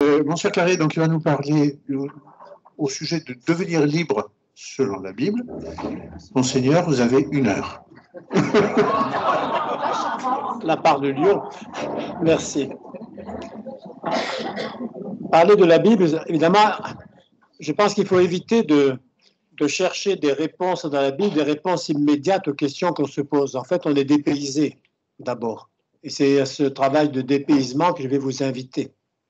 Monsieur Carré, donc il va nous parler au sujet de devenir libre selon la Bible. Monseigneur, vous avez 1 heure. La part de Dieu. Merci. Parler de la Bible, évidemment, je pense qu'il faut éviter de chercher des réponses dans la Bible, des réponses immédiates aux questions qu'on se pose. En fait, on est dépaysé d'abord. Et c'est à ce travail de dépaysement que je vais vous inviter.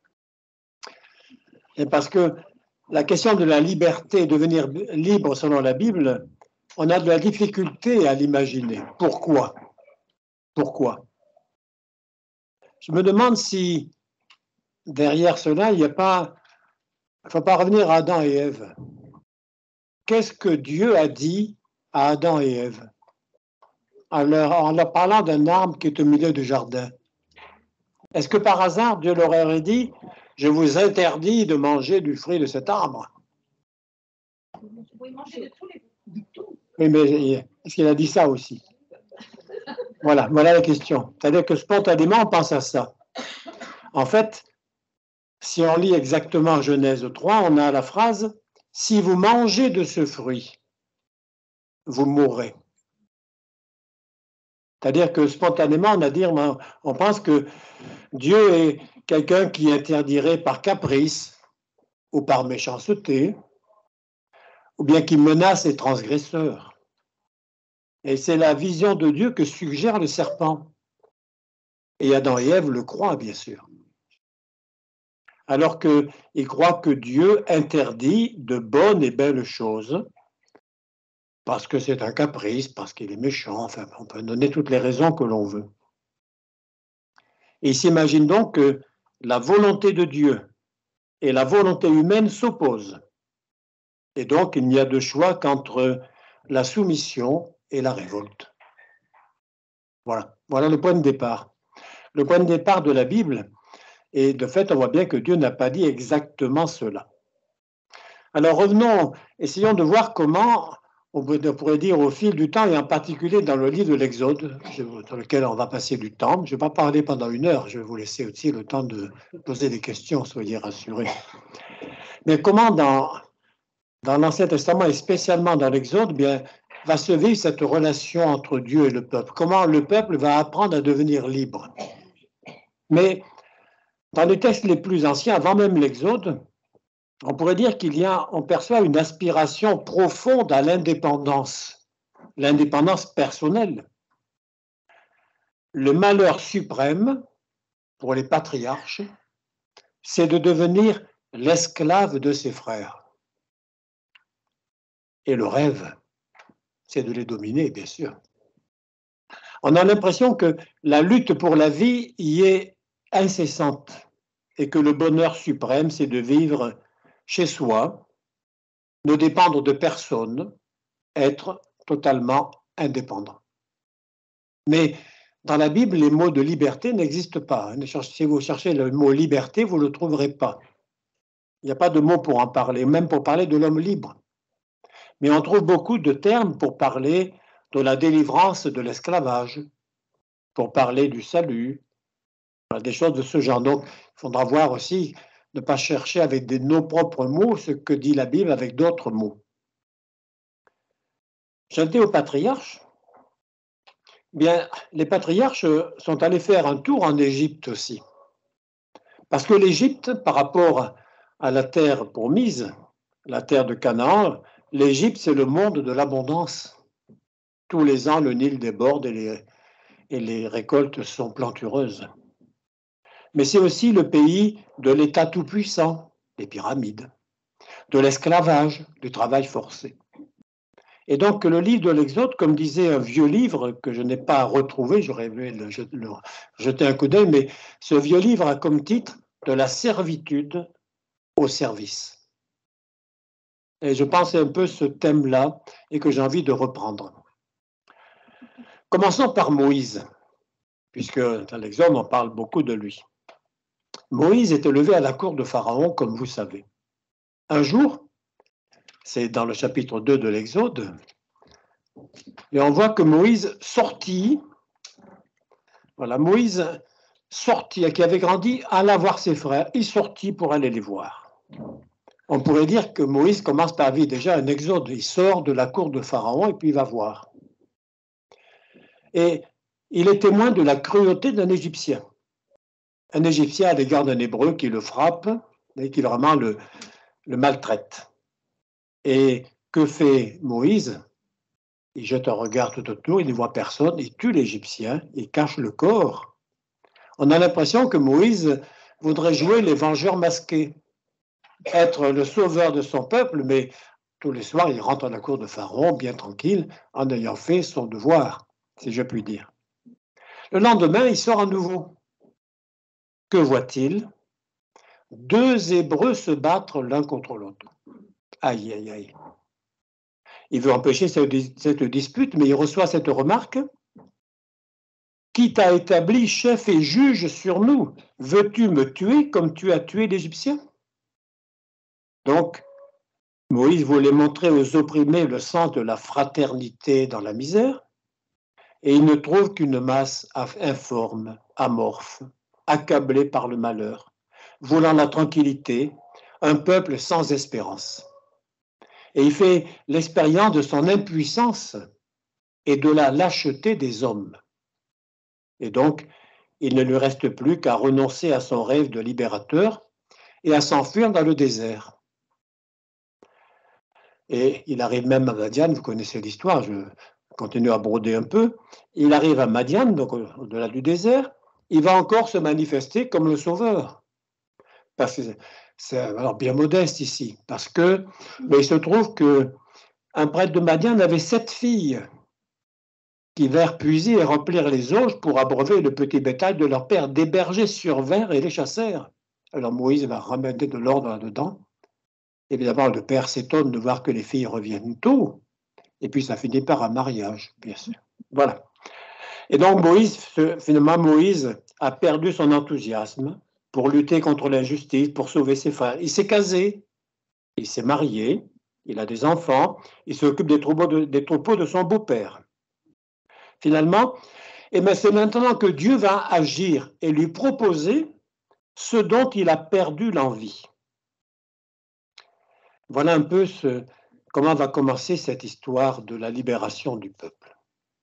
Et parce que la question de la liberté, devenir libre selon la Bible, on a de la difficulté à l'imaginer. Pourquoi? Pourquoi? Je me demande si derrière cela, il ne faut pas revenir à Adam et Ève. Qu'est-ce que Dieu a dit à Adam et Ève en leur parlant d'un arbre qui est au milieu du jardin? Est-ce que par hasard, Dieu leur aurait dit « Je vous interdis de manger du fruit de cet arbre » ? Oui, mais est-ce qu'il a dit ça aussi? Voilà la question. C'est-à-dire que spontanément, on pense à ça. En fait, si on lit exactement Genèse 3, on a la phrase « Si vous mangez de ce fruit, vous mourrez ». C'est-à-dire que spontanément, on pense que Dieu est quelqu'un qui interdirait par caprice ou par méchanceté, ou bien qui menace les transgresseurs. Et c'est la vision de Dieu que suggère le serpent. Et Adam et Ève le croient, bien sûr. Alors qu'ils croient que Dieu interdit de bonnes et belles choses, parce que c'est un caprice, parce qu'il est méchant, enfin, on peut donner toutes les raisons que l'on veut. Et ils s'imaginent donc que la volonté de Dieu et la volonté humaine s'opposent. Et donc, il n'y a de choix qu'entre la soumission et la révolte. Voilà le point de départ. Le point de départ de la Bible, et de fait, on voit bien que Dieu n'a pas dit exactement cela. Alors revenons, essayons de voir comment, on pourrait dire au fil du temps, et en particulier dans le livre de l'Exode, dans lequel on va passer du temps. Je ne vais pas parler pendant 1 heure, je vais vous laisser aussi le temps de poser des questions, soyez rassurés. Mais comment dans l'Ancien Testament et spécialement dans l'Exode, bien, va se vivre cette relation entre Dieu et le peuple? Comment le peuple va apprendre à devenir libre? Mais dans les textes les plus anciens, avant même l'Exode, on pourrait dire on perçoit une aspiration profonde à l'indépendance personnelle. Le malheur suprême pour les patriarches, c'est de devenir l'esclave de ses frères. Et le rêve, c'est de les dominer, bien sûr. On a l'impression que la lutte pour la vie y est incessante et que le bonheur suprême, c'est de vivre chez soi, ne dépendre de personne, être totalement indépendant. Mais dans la Bible, les mots de liberté n'existent pas. Si vous cherchez le mot liberté, vous ne le trouverez pas. Il n'y a pas de mot pour en parler, même pour parler de l'homme libre. Mais on trouve beaucoup de termes pour parler de la délivrance de l'esclavage, pour parler du salut, des choses de ce genre. Donc, il faudra voir aussi, ne pas chercher avec nos propres mots ce que dit la Bible avec d'autres mots. J'en dis aux patriarches. Bien, les patriarches sont allés faire un tour en Égypte aussi. Parce que l'Égypte, par rapport à la terre promise, la terre de Canaan, l'Égypte, c'est le monde de l'abondance. Tous les ans, le Nil déborde et les récoltes sont plantureuses. Mais c'est aussi le pays de l'État tout-puissant, des pyramides, de l'esclavage, du travail forcé. Et donc le livre de l'Exode, comme disait un vieux livre que je n'ai pas retrouvé, j'aurais aimé le jeter un coup d'œil, mais ce vieux livre a comme titre « De la servitude au service ». Et je pense un peu ce thème-là et que j'ai envie de reprendre. Commençons par Moïse, puisque dans l'Exode, on parle beaucoup de lui. Moïse est élevé à la cour de Pharaon, comme vous savez. Un jour, c'est dans le chapitre 2 de l'Exode, et on voit que Moïse sortit. Voilà, Moïse sortit, qui avait grandi, alla voir ses frères. Il sortit pour aller les voir. On pourrait dire que Moïse commence par vivre déjà un exode. Il sort de la cour de Pharaon et puis il va voir. Et il est témoin de la cruauté d'un Égyptien. Un Égyptien à l'égard d'un Hébreu qui le frappe et qui vraiment le maltraite. Et que fait Moïse? Il jette un regard tout autour, il ne voit personne, il tue l'Égyptien, il cache le corps. On a l'impression que Moïse voudrait jouer les vengeurs masqués, être le sauveur de son peuple, mais tous les soirs, il rentre à la cour de Pharaon, bien tranquille, en ayant fait son devoir, si je puis dire. Le lendemain, il sort à nouveau. Que voit-il? 2 Hébreux se battre l'un contre l'autre. Aïe, aïe, aïe. Il veut empêcher cette dispute, mais il reçoit cette remarque. Qui t'a établi chef et juge sur nous? Veux-tu me tuer comme tu as tué l'Égyptien? Donc, Moïse voulait montrer aux opprimés le sens de la fraternité dans la misère, et il ne trouve qu'une masse informe, amorphe, accablée par le malheur, voulant la tranquillité, un peuple sans espérance. Et il fait l'expérience de son impuissance et de la lâcheté des hommes. Et donc, il ne lui reste plus qu'à renoncer à son rêve de libérateur et à s'enfuir dans le désert. Et il arrive même à Madian, vous connaissez l'histoire, je continue à broder un peu. Il arrive à Madian, donc au-delà du désert, il va encore se manifester comme le sauveur. Parce que c'est alors bien modeste ici, parce que mais il se trouve qu'un prêtre de Madian avait 7 filles qui vinrent puiser et remplir les auges pour abreuver le petit bétail de leur père. Des bergers survinrent et les chassèrent. Alors Moïse va ramener de l'ordre là-dedans. Évidemment, le père s'étonne de voir que les filles reviennent tôt, et puis ça finit par un mariage, bien sûr. Voilà. Et donc finalement, Moïse a perdu son enthousiasme pour lutter contre l'injustice, pour sauver ses frères. Il s'est casé, il s'est marié, il a des enfants, il s'occupe des troupeaux de son beau-père. Finalement, c'est maintenant que Dieu va agir et lui proposer ce dont il a perdu l'envie. Voilà un peu comment va commencer cette histoire de la libération du peuple.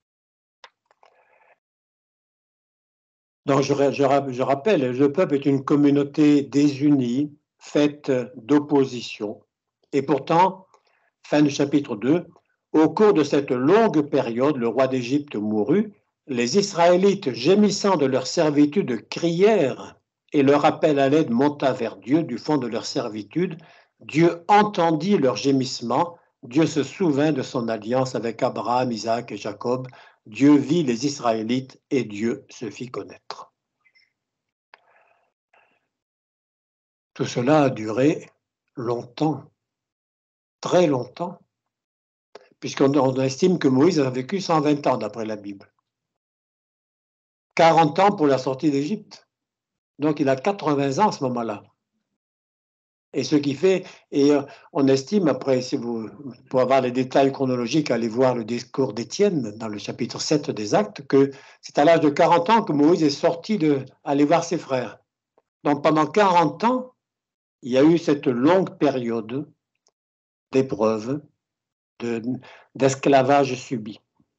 Donc je rappelle, le peuple est une communauté désunie, faite d'opposition. Et pourtant, fin du chapitre 2, au cours de cette longue période, le roi d'Égypte mourut, les Israélites, gémissant de leur servitude, crièrent, et leur appel à l'aide monta vers Dieu du fond de leur servitude. Dieu entendit leurs gémissements, Dieu se souvint de son alliance avec Abraham, Isaac et Jacob. Dieu vit les Israélites et Dieu se fit connaître. Tout cela a duré longtemps, très longtemps, puisqu'on estime que Moïse a vécu 120 ans d'après la Bible. 40 ans pour la sortie d'Égypte. Donc il a 80 ans à ce moment-là. Et ce qui fait, et on estime, après, si vous, pour avoir les détails chronologiques, allez voir le discours d'Étienne dans le chapitre 7 des Actes, que c'est à l'âge de 40 ans que Moïse est sorti aller voir ses frères. Donc pendant 40 ans, il y a eu cette longue période d'épreuve, d'esclavage subi.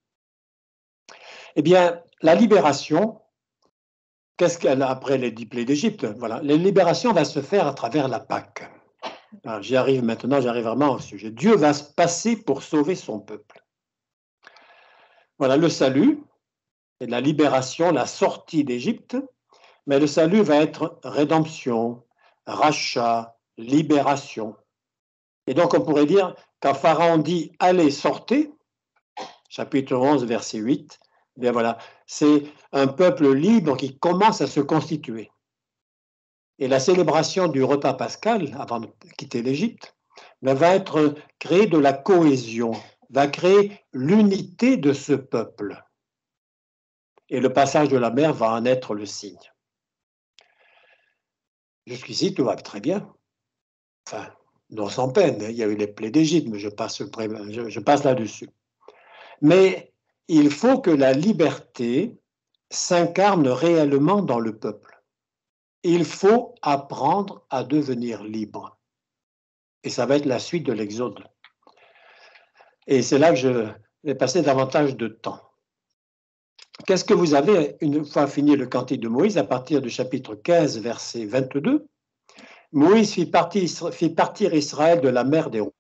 Eh bien, la libération, qu'est-ce qu'elle a après les 10 plaies d'Égypte? Voilà, la libération va se faire à travers la Pâque. J'y arrive maintenant, j'arrive vraiment au sujet. Dieu va se passer pour sauver son peuple. Voilà, le salut et la libération, la sortie d'Égypte, mais le salut va être rédemption, rachat, libération. Et donc on pourrait dire, quand Pharaon dit « Allez, sortez », chapitre 11, verset 8, bien voilà, c'est un peuple libre qui commence à se constituer. Et la célébration du repas pascal, avant de quitter l'Égypte, va être créer de la cohésion, va créer l'unité de ce peuple. Et le passage de la mer va en être le signe. Jusqu'ici, tout va très bien. Enfin, non sans peine, il y a eu les plaies d'Égypte, mais je passe là-dessus. Mais il faut que la liberté s'incarne réellement dans le peuple. Il faut apprendre à devenir libre. Et ça va être la suite de l'Exode. Et c'est là que je vais passer davantage de temps. Qu'est-ce que vous avez, une fois fini le cantique de Moïse, à partir du chapitre 15, verset 22? Moïse fit partir Israël de la mer des Roues.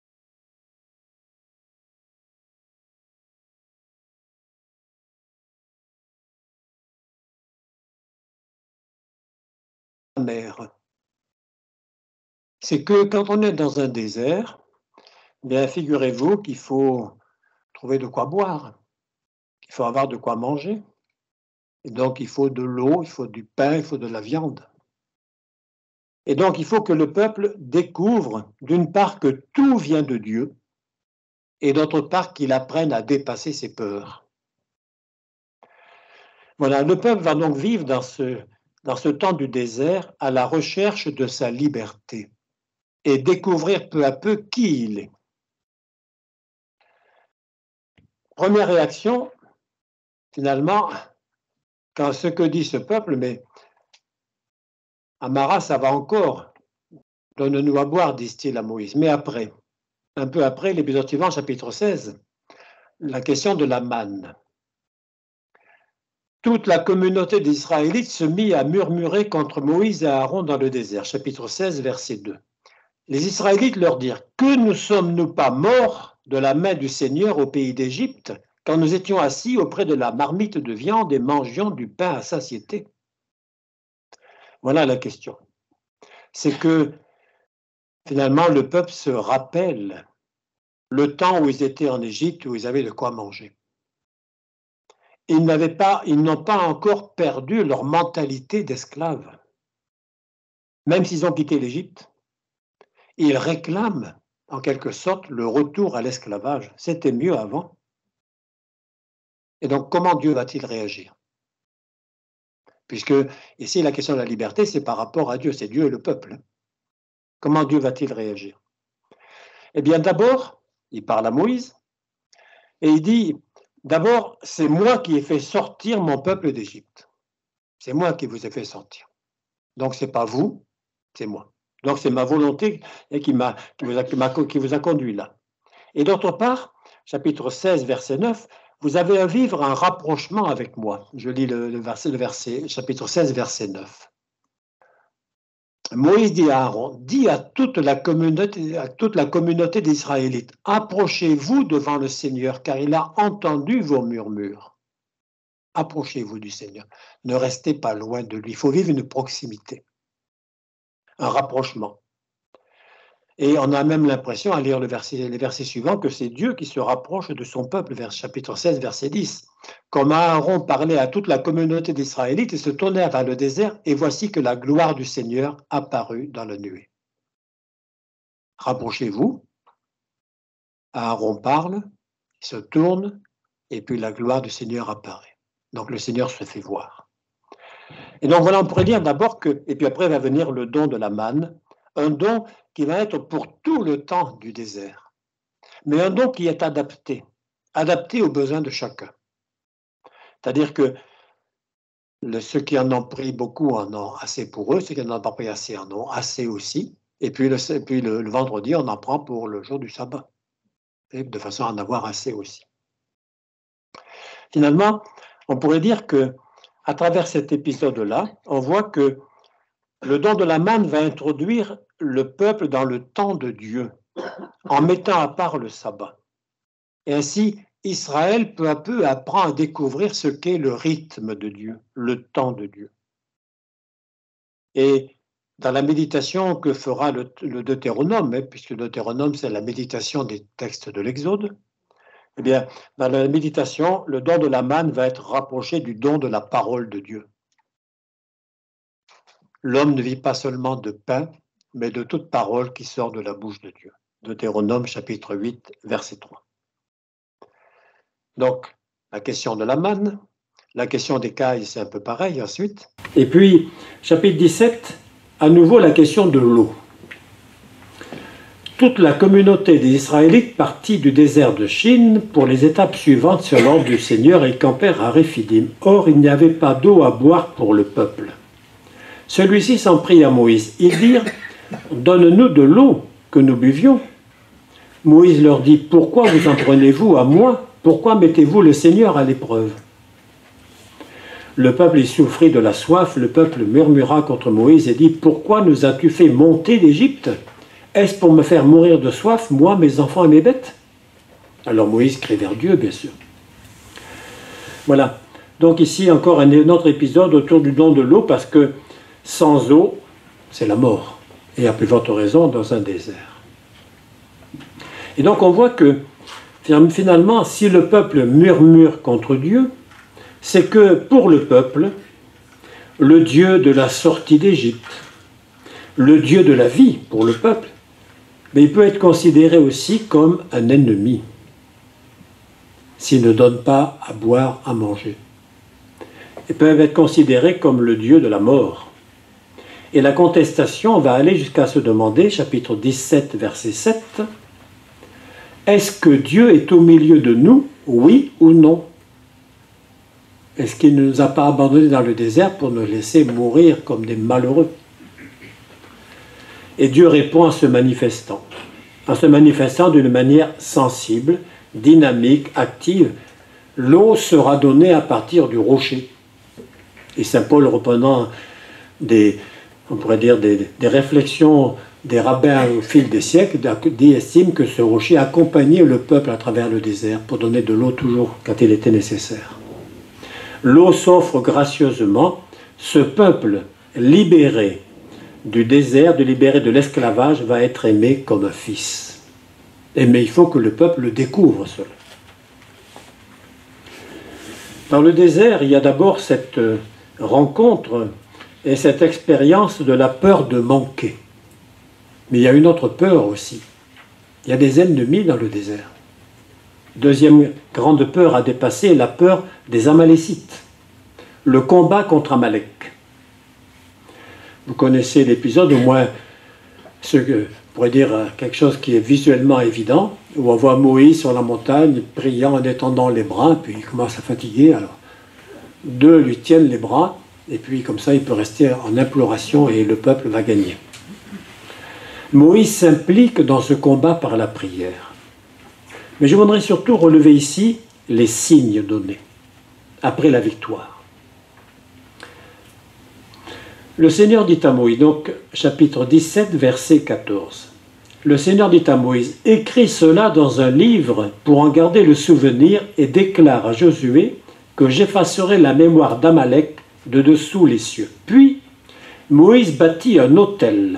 C'est que quand on est dans un désert, bien figurez-vous qu'il faut trouver de quoi boire, qu'il faut avoir de quoi manger. Et donc il faut de l'eau, il faut du pain, il faut de la viande. Et donc il faut que le peuple découvre d'une part que tout vient de Dieu et d'autre part qu'il apprenne à dépasser ses peurs. Voilà, le peuple va donc vivre dans ce temps du désert à la recherche de sa liberté et découvrir peu à peu qui il est. Première réaction, finalement, quand ce que dit ce peuple, mais Amara, ça va encore, donne-nous à boire, disent-ils à Moïse. Mais après, un peu après, l'épisode suivant, chapitre 16, la question de la manne. Toute la communauté d'Israélites se mit à murmurer contre Moïse et Aaron dans le désert, chapitre 16, verset 2. Les Israélites leur dirent: que ne sommes-nous pas morts de la main du Seigneur au pays d'Égypte, quand nous étions assis auprès de la marmite de viande et mangions du pain à satiété? Voilà la question. C'est que finalement le peuple se rappelle le temps où ils étaient en Égypte, où ils avaient de quoi manger. Ils n'ont pas encore perdu leur mentalité d'esclaves. Même s'ils ont quitté l'Égypte, ils réclament en quelque sorte le retour à l'esclavage. C'était mieux avant. Et donc, comment Dieu va-t-il réagir? Puisque ici, la question de la liberté, c'est par rapport à Dieu, c'est Dieu et le peuple. Comment Dieu va-t-il réagir? Eh bien, d'abord, il parle à Moïse, et il dit, d'abord, c'est moi qui ai fait sortir mon peuple d'Égypte. C'est moi qui vous ai fait sortir. Donc, ce n'est pas vous, c'est moi. Donc, c'est ma volonté qui vous a conduit là. Et d'autre part, chapitre 16, verset 9, vous avez à vivre un rapprochement avec moi. Je lis le verset, chapitre 16, verset 9. Moïse dit à Aaron, dit à toute la communauté d'Israélites, approchez-vous devant le Seigneur, car il a entendu vos murmures. Approchez-vous du Seigneur. Ne restez pas loin de lui. Il faut vivre une proximité, un rapprochement. Et on a même l'impression, à lire les versets suivants, que c'est Dieu qui se rapproche de son peuple, vers chapitre 16, verset 10. Comme Aaron parlait à toute la communauté d'Israélites, ils se tournèrent vers le désert, et voici que la gloire du Seigneur apparut dans la nuée. Rapprochez-vous, Aaron parle, il se tourne, et puis la gloire du Seigneur apparaît. Donc le Seigneur se fait voir. Et donc voilà, on pourrait dire d'abord que, et puis après va venir le don de la manne, un don qui va être pour tout le temps du désert, mais un don qui est adapté aux besoins de chacun. C'est-à-dire que ceux qui en ont pris beaucoup en ont assez pour eux, ceux qui n'en ont pas pris assez en ont assez aussi, et puis le vendredi, on en prend pour le jour du sabbat, et de façon à en avoir assez aussi. Finalement, on pourrait dire que à travers cet épisode-là, on voit que le don de la manne va introduire le peuple dans le temps de Dieu, en mettant à part le sabbat. Et ainsi, Israël, peu à peu, apprend à découvrir ce qu'est le rythme de Dieu, le temps de Dieu. Et dans la méditation que fera le Deutéronome, puisque le Deutéronome, c'est la méditation des textes de l'Exode, eh bien, dans la méditation, le don de la manne va être rapproché du don de la parole de Dieu. L'homme ne vit pas seulement de pain, mais de toute parole qui sort de la bouche de Dieu. Deutéronome chapitre 8, verset 3. Donc, la question de la manne, la question des cailles, c'est un peu pareil ensuite. Et puis, chapitre 17, à nouveau la question de l'eau. toute la communauté des Israélites partit du désert de Chine pour les étapes suivantes sur l'ordre du Seigneur et campèrent à Réphidim. Or, il n'y avait pas d'eau à boire pour le peuple. Celui-ci s'en prit à Moïse. Ils dirent, « Donne-nous de l'eau que nous buvions. » Moïse leur dit, « Pourquoi vous en prenez-vous à moi? Pourquoi mettez-vous le Seigneur à l'épreuve ?» Le peuple y souffrit de la soif. Le peuple murmura contre Moïse et dit, « Pourquoi nous as-tu fait monter d'Égypte? Est-ce pour me faire mourir de soif, moi, mes enfants et mes bêtes ?» Alors Moïse crie vers Dieu, bien sûr. Voilà. Donc ici, encore un autre épisode autour du don de l'eau, parce que sans eau, c'est la mort. Et à plus forte raison, dans un désert. Et donc on voit que, finalement, si le peuple murmure contre Dieu, c'est que pour le peuple, le Dieu de la sortie d'Égypte, le Dieu de la vie pour le peuple, mais il peut être considéré aussi comme un ennemi s'il ne donne pas à boire, à manger. Il peut être considéré comme le Dieu de la mort. Et la contestation va aller jusqu'à se demander, chapitre 17, verset 7, « Est-ce que Dieu est au milieu de nous, oui ou non? Est-ce qu'il ne nous a pas abandonnés dans le désert pour nous laisser mourir comme des malheureux ?» Et Dieu répond en se manifestant d'une manière sensible, dynamique, active. L'eau sera donnée à partir du rocher. Et saint Paul, reprenant on pourrait dire des réflexions des rabbins au fil des siècles, estime que ce rocher accompagnait le peuple à travers le désert pour donner de l'eau toujours quand il était nécessaire. L'eau s'offre gracieusement. Ce peuple libéré du désert, libéré de l'esclavage, va être aimé comme un fils. Mais il faut que le peuple découvre cela. Dans le désert, il y a d'abord cette rencontre et cette expérience de la peur de manquer. Mais il y a une autre peur aussi. Il y a des ennemis dans le désert. Deuxième grande peur à dépasser, la peur des Amalécites. Le combat contre Amalek. Vous connaissez l'épisode, au moins on pourrait dire quelque chose qui est visuellement évident, où on voit Moïse sur la montagne, priant en étendant les bras, puis il commence à fatiguer, alors deux lui tiennent les bras, et puis comme ça il peut rester en imploration et le peuple va gagner. Moïse s'implique dans ce combat par la prière. Mais je voudrais surtout relever ici les signes donnés après la victoire. Le Seigneur dit à Moïse, donc chapitre 17, verset 14. Le Seigneur dit à Moïse, « Écris cela dans un livre pour en garder le souvenir et déclare à Josué que j'effacerai la mémoire d'Amalek de dessous les cieux. » Puis Moïse bâtit un autel,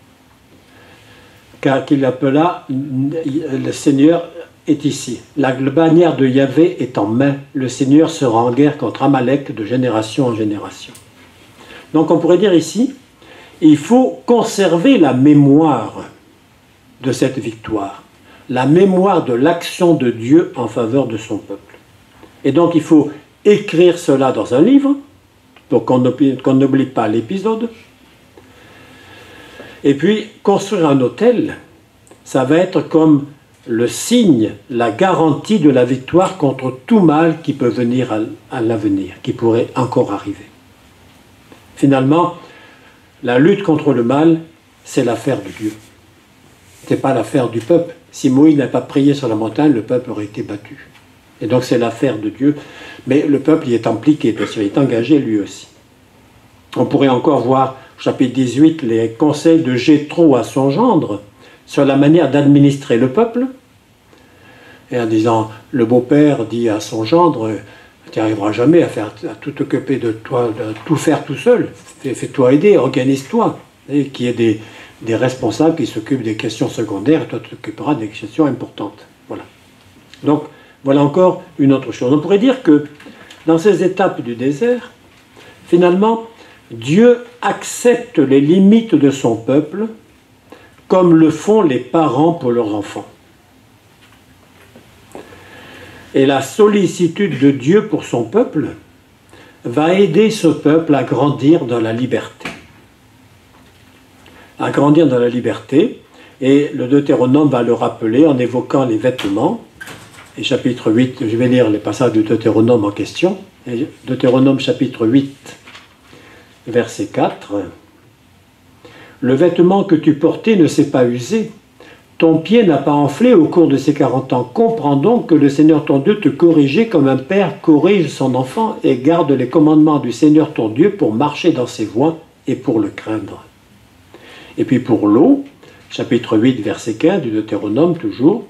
car qu'il appela « Le Seigneur est ici. La bannière de Yahvé est en main. Le Seigneur sera en guerre contre Amalek de génération en génération. » Donc on pourrait dire ici, il faut conserver la mémoire de cette victoire, la mémoire de l'action de Dieu en faveur de son peuple. Et donc il faut écrire cela dans un livre, pour qu'on n'oublie pas l'épisode. Et puis construire un autel, ça va être comme le signe, la garantie de la victoire contre tout mal qui peut venir à l'avenir, qui pourrait encore arriver. Finalement, la lutte contre le mal, c'est l'affaire de Dieu. Ce n'est pas l'affaire du peuple. Si Moïse n'a pas prié sur la montagne, le peuple aurait été battu. Et donc c'est l'affaire de Dieu. Mais le peuple y est impliqué, parce qu'il est engagé lui aussi. On pourrait encore voir, au chapitre 18, les conseils de Jéthro à son gendre sur la manière d'administrer le peuple. Et en disant, le beau-père dit à son gendre, tu n'arriveras jamais à tout t'occuper de toi, de tout faire tout seul. Fais-toi aider, organise-toi. Et qu'il y ait des responsables qui s'occupent des questions secondaires, et toi tu t'occuperas des questions importantes. Voilà. Donc, voilà encore une autre chose. On pourrait dire que dans ces étapes du désert, finalement, Dieu accepte les limites de son peuple comme le font les parents pour leurs enfants. Et la sollicitude de Dieu pour son peuple va aider ce peuple à grandir dans la liberté. À grandir dans la liberté, Et le Deutéronome va le rappeler en évoquant les vêtements. Et chapitre 8, je vais lire les passages du Deutéronome en question. Et Deutéronome chapitre 8, verset 4. Le vêtement que tu portais ne s'est pas usé. Ton pied n'a pas enflé au cours de ces 40 ans. Comprends donc que le Seigneur ton Dieu te corrigeait comme un père corrige son enfant et garde les commandements du Seigneur ton Dieu pour marcher dans ses voies et pour le craindre. Et puis pour l'eau, chapitre 8, verset 15 du Deutéronome toujours.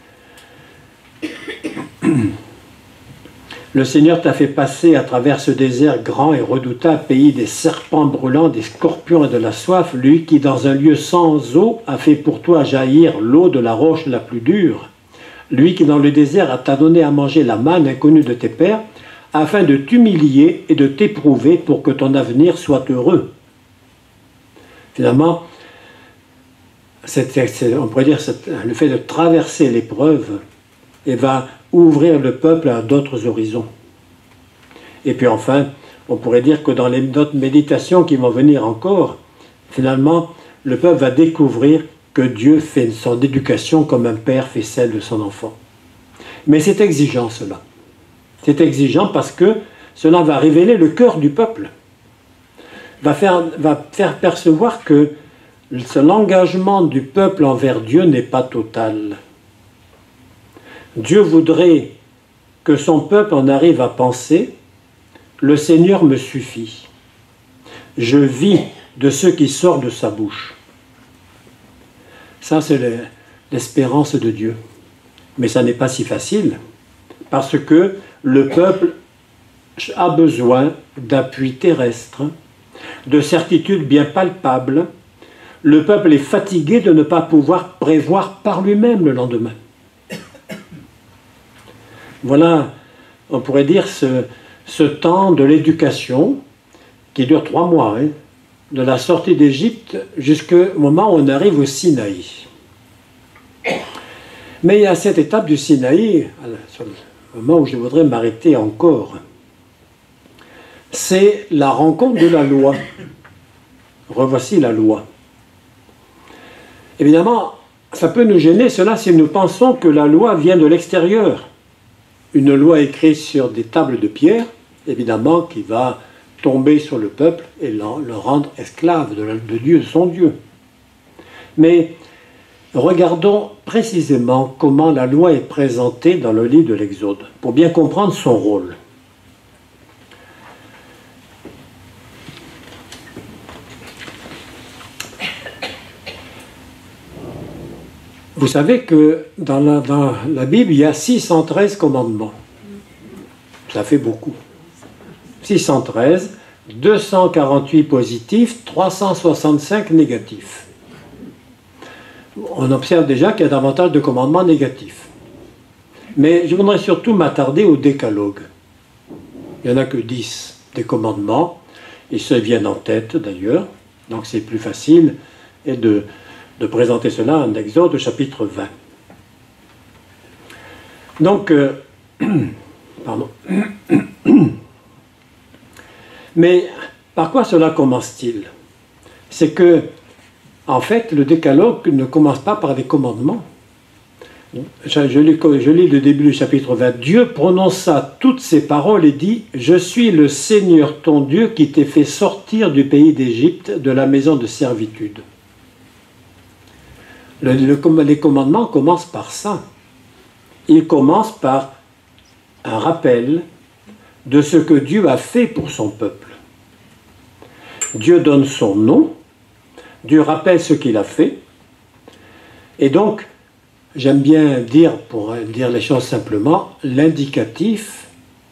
Le Seigneur t'a fait passer à travers ce désert grand et redoutable, pays des serpents brûlants, des scorpions et de la soif, lui qui dans un lieu sans eau a fait pour toi jaillir l'eau de la roche la plus dure, lui qui dans le désert t'a donné à manger la manne inconnue de tes pères, afin de t'humilier et de t'éprouver pour que ton avenir soit heureux. Finalement, on pourrait dire le fait de traverser l'épreuve et va ouvrir le peuple à d'autres horizons. Et puis enfin, on pourrait dire que dans les d'autres méditations qui vont venir encore, finalement, le peuple va découvrir que Dieu fait son éducation comme un père fait celle de son enfant. Mais c'est exigeant cela. C'est exigeant parce que cela va révéler le cœur du peuple, va faire percevoir que l'engagement du peuple envers Dieu n'est pas total. Dieu voudrait que son peuple en arrive à penser « Le Seigneur me suffit. Je vis de ce qui sort de sa bouche. » Ça, c'est l'espérance de Dieu. Mais ça n'est pas si facile, parce que le peuple a besoin d'appui terrestre, de certitudes bien palpables. Le peuple est fatigué de ne pas pouvoir prévoir par lui-même le lendemain. Voilà, on pourrait dire, ce temps de l'éducation qui dure 3 mois, hein, de la sortie d'Égypte jusqu'au moment où on arrive au Sinaï. Mais il y a cette étape du Sinaï, sur le moment où je voudrais m'arrêter encore. C'est la rencontre de la loi. Revoici la loi. Évidemment, ça peut nous gêner, cela, si nous pensons que la loi vient de l'extérieur. Une loi écrite sur des tables de pierre, évidemment, qui va tomber sur le peuple et le rendre esclave de Dieu, de son Dieu. Mais regardons précisément comment la loi est présentée dans le livre de l'Exode, pour bien comprendre son rôle. Vous savez que dans la Bible, il y a 613 commandements. Ça fait beaucoup. 613, 248 positifs, 365 négatifs. On observe déjà qu'il y a davantage de commandements négatifs. Mais je voudrais surtout m'attarder au décalogue. Il n'y en a que 10 des commandements. Ils se viennent en tête d'ailleurs, donc c'est plus facile de présenter cela en Exode chapitre 20. Donc, pardon. Mais par quoi cela commence-t-il? C'est que, en fait, le décalogue ne commence pas par des commandements. Je lis le début du chapitre 20. Dieu prononça toutes ces paroles et dit « Je suis le Seigneur ton Dieu qui t'ai fait sortir du pays d'Égypte, de la maison de servitude. » Les commandements commencent par ça. Ils commencent par un rappel de ce que Dieu a fait pour son peuple. Dieu donne son nom, Dieu rappelle ce qu'il a fait, et donc, j'aime bien dire, pour dire les choses simplement, l'indicatif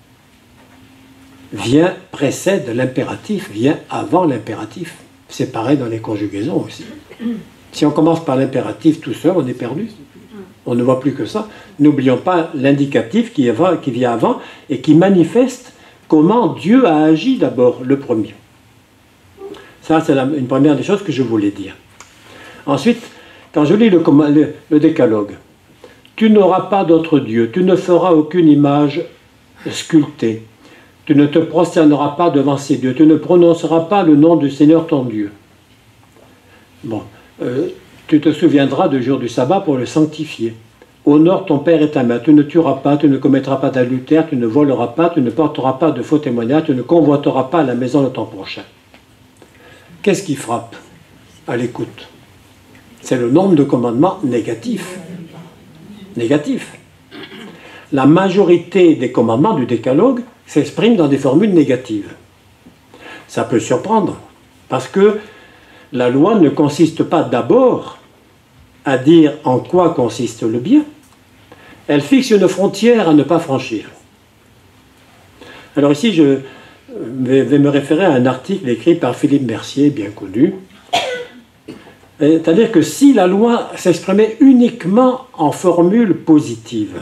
précède l'impératif, vient avant l'impératif. C'est pareil dans les conjugaisons aussi. Si on commence par l'impératif tout seul, on est perdu. On ne voit plus que ça. N'oublions pas l'indicatif qui vient avant et qui manifeste comment Dieu a agi d'abord, le premier. Ça, c'est une première des choses que je voulais dire. Ensuite, quand je lis le décalogue, tu n'auras pas d'autre Dieu, tu ne feras aucune image sculptée, tu ne te prosterneras pas devant ces dieux, tu ne prononceras pas le nom du Seigneur ton Dieu. Bon. Tu te souviendras du jour du sabbat pour le sanctifier. Honore ton père et ta mère. Tu ne tueras pas, tu ne commettras pas d'adultère, tu ne voleras pas, tu ne porteras pas de faux témoignages, tu ne convoiteras pas la maison de ton prochain. Qu'est-ce qui frappe à l'écoute? C'est le nombre de commandements négatifs. Négatifs. La majorité des commandements du décalogue s'expriment dans des formules négatives. Ça peut surprendre, parce que la loi ne consiste pas d'abord à dire en quoi consiste le bien. Elle fixe une frontière à ne pas franchir. Alors ici, je vais me référer à un article écrit par Philippe Mercier, bien connu. C'est-à-dire que si la loi s'exprimait uniquement en formules positives,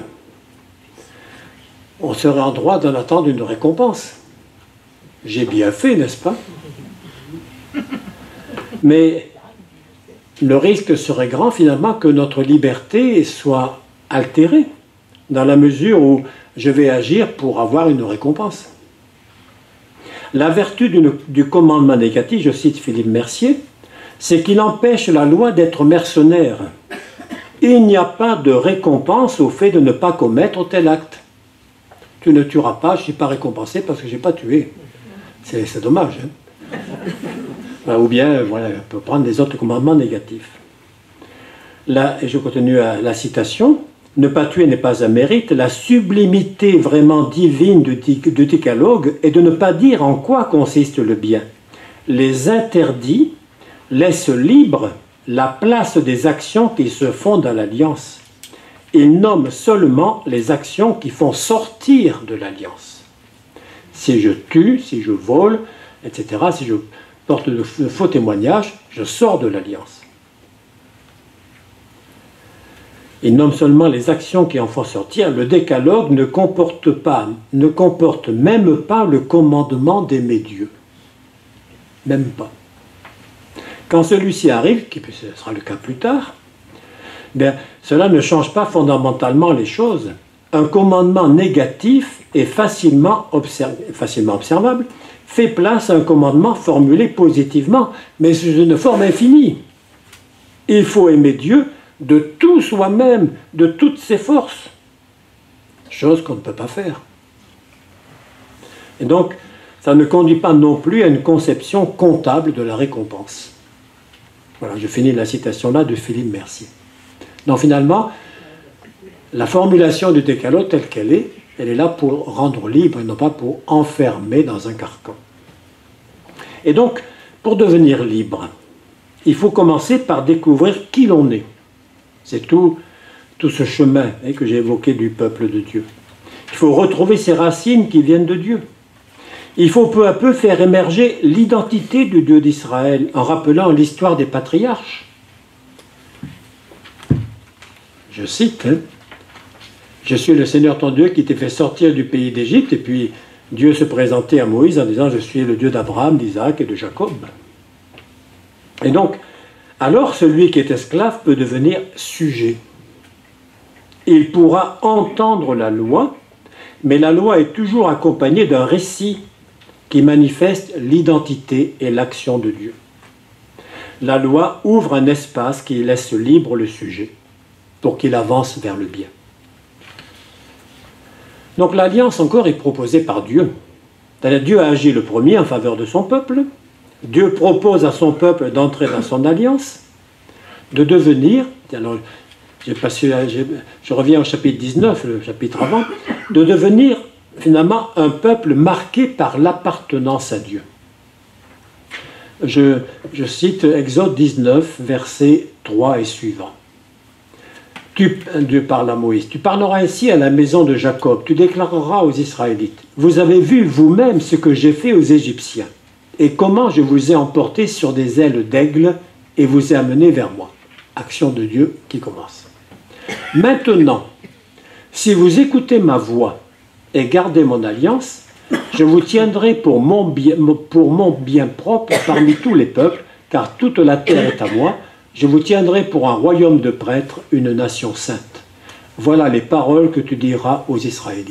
on serait en droit d'en attendre une récompense. J'ai bien fait, n'est-ce pas? Mais le risque serait grand finalement que notre liberté soit altérée, dans la mesure où je vais agir pour avoir une récompense. La vertu du commandement négatif, je cite Philippe Mercier, c'est qu'il empêche la loi d'être mercenaire. Il n'y a pas de récompense au fait de ne pas commettre tel acte. Tu ne tueras pas, je ne suis pas récompensé parce que je n'ai pas tué. C'est dommage. Hein? Ou bien, voilà, on peut prendre des autres commandements négatifs. Là, et je continue la citation, « Ne pas tuer n'est pas un mérite. La sublimité vraiment divine du décalogue est de ne pas dire en quoi consiste le bien. Les interdits laissent libre la place des actions qui se font dans l'alliance. Ils nomment seulement les actions qui font sortir de l'alliance. Si je tue, si je vole, etc., si je porte de faux témoignages, je sors de l'alliance. Il nomme seulement les actions qui en font sortir. Le décalogue ne comporte même pas le commandement d'aimer Dieu. Même pas. Quand celui-ci arrive, qui sera le cas plus tard, bien, cela ne change pas fondamentalement les choses. Un commandement négatif est facilement observable, fait place à un commandement formulé positivement, mais sous une forme infinie. Il faut aimer Dieu de tout soi-même, de toutes ses forces, chose qu'on ne peut pas faire. Et donc, ça ne conduit pas non plus à une conception comptable de la récompense. Voilà, je finis la citation là de Philippe Mercier. Donc finalement, la formulation du décalogue telle qu'elle est, elle est là pour rendre libre et non pas pour enfermer dans un carcan. Et donc, pour devenir libre, il faut commencer par découvrir qui l'on est. C'est tout ce chemin que j'ai évoqué du peuple de Dieu. Il faut retrouver ses racines qui viennent de Dieu. Il faut peu à peu faire émerger l'identité du Dieu d'Israël en rappelant l'histoire des patriarches. Je cite, hein, « Je suis le Seigneur ton Dieu qui t'ai fait sortir du pays d'Égypte. » Et puis Dieu se présentait à Moïse en disant « Je suis le Dieu d'Abraham, d'Isaac et de Jacob. » Et donc, alors celui qui est esclave peut devenir sujet. Il pourra entendre la loi, mais la loi est toujours accompagnée d'un récit qui manifeste l'identité et l'action de Dieu. La loi ouvre un espace qui laisse libre le sujet pour qu'il avance vers le bien. Donc l'alliance encore est proposée par Dieu. Dieu a agi le premier en faveur de son peuple. Dieu propose à son peuple d'entrer dans son alliance, de devenir, alors je reviens au chapitre 19, le chapitre avant, de devenir finalement un peuple marqué par l'appartenance à Dieu. Je cite Exode 19, versets 3 et suivants. Dieu parle à Moïse. « Tu parleras ainsi à la maison de Jacob, tu déclareras aux Israélites, vous avez vu vous-même ce que j'ai fait aux Égyptiens, et comment je vous ai emportés sur des ailes d'aigle et vous ai amenés vers moi. » Action de Dieu qui commence. « Maintenant, si vous écoutez ma voix et gardez mon alliance, je vous tiendrai pour mon bien propre parmi tous les peuples, car toute la terre est à moi. Je vous tiendrai pour un royaume de prêtres, une nation sainte. Voilà les paroles que tu diras aux Israélites. »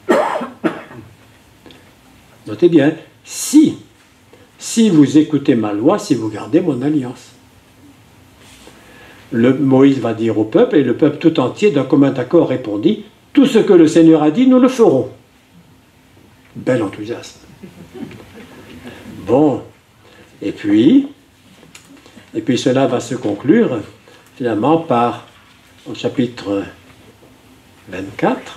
Notez bien, si vous écoutez ma loi, si vous gardez mon alliance. Moïse va dire au peuple, et le peuple tout entier d'un commun accord répondit, tout ce que le Seigneur a dit, nous le ferons. Bel enthousiasme. Bon, et puis cela va se conclure finalement par, au chapitre 24,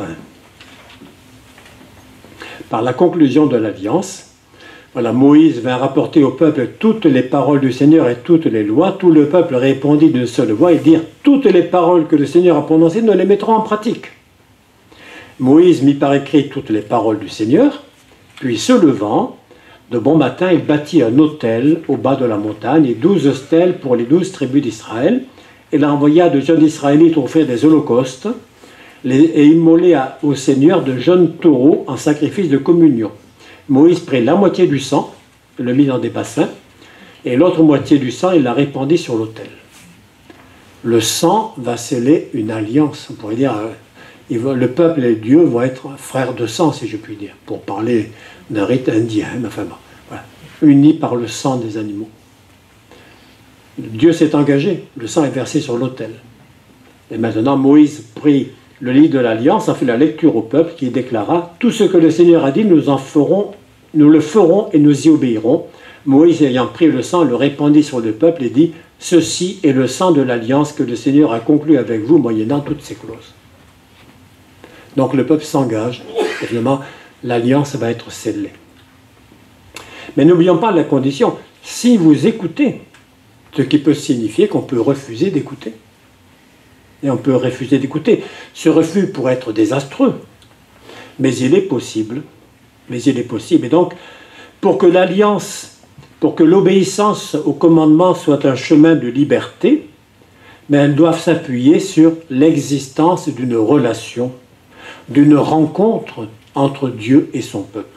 par la conclusion de l'alliance. Voilà, Moïse vint rapporter au peuple toutes les paroles du Seigneur et toutes les lois. Tout le peuple répondit d'une seule voix et dirent, toutes les paroles que le Seigneur a prononcées, nous les mettrons en pratique. Moïse mit par écrit toutes les paroles du Seigneur, puis se levant, de bon matin, il bâtit un autel au bas de la montagne et 12 stèles pour les 12 tribus d'Israël. Il envoya de jeunes Israélites offrir des holocaustes et immoler au Seigneur de jeunes taureaux en sacrifice de communion. Moïse prit la moitié du sang, le mit dans des bassins, et l'autre moitié du sang, il la répandit sur l'autel. Le sang va sceller une alliance, on pourrait dire, le peuple et Dieu vont être frères de sang, si je puis dire, pour parler d'un rite indien, enfin bon, voilà, unis par le sang des animaux. Dieu s'est engagé, le sang est versé sur l'autel. Et maintenant, Moïse prit le livre de l'Alliance, a fait la lecture au peuple qui déclara « Tout ce que le Seigneur a dit, nous le ferons et nous y obéirons. » Moïse, ayant pris le sang, le répandit sur le peuple et dit « Ceci est le sang de l'Alliance que le Seigneur a conclu avec vous, moyennant toutes ces clauses. » Donc le peuple s'engage, évidemment, l'Alliance va être scellée. Mais n'oublions pas la condition, si vous écoutez, ce qui peut signifier qu'on peut refuser d'écouter. Et on peut refuser d'écouter. Ce refus pourrait être désastreux, mais il est possible. Mais il est possible. Et donc, pour que l'alliance, pour que l'obéissance au commandement soit un chemin de liberté, mais elles doivent s'appuyer sur l'existence d'une relation, d'une rencontre entre Dieu et son peuple.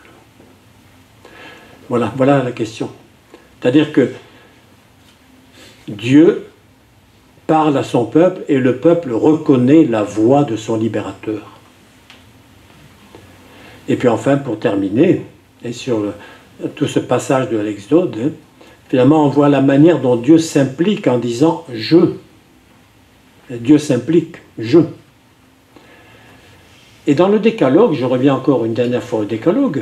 Voilà la question. C'est-à-dire que Dieu parle à son peuple et le peuple reconnaît la voix de son libérateur. Et puis enfin, pour terminer, et sur tout ce passage de l'Exode, finalement on voit la manière dont Dieu s'implique en disant « je ». Dieu s'implique « je ». Et dans le décalogue, je reviens encore une dernière fois au décalogue,